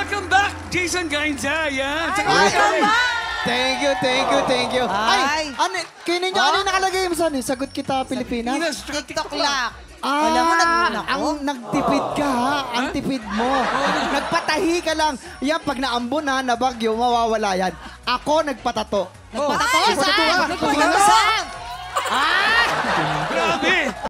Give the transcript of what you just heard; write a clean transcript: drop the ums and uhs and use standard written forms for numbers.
Welcome back, Jayson Gainza. Yan. Welcome back! Thank you. Ay. Kayo ninyo, ano yung nakalagay mo saan? Sagot kita, Pilipinas? TikToClock. Alam mo, ang nagtipid ka ha, ang tipid mo. Nagpatahi ka lang. Yan, pag naambon ha, na bagyo, mawawala yan. Ako nagpatato. Nagpatato? Saan? Grabe!